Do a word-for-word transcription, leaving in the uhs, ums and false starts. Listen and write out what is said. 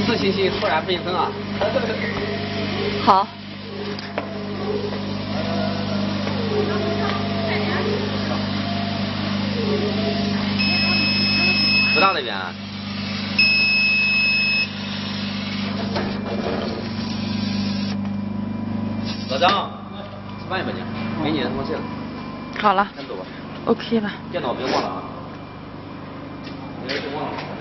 自信心突然倍增啊！ 好。 不到那边。老张，吃饭去吧你，给你的东西了。 好了。 先走吧。 OK 了。 电脑别忘了啊。没别忘了。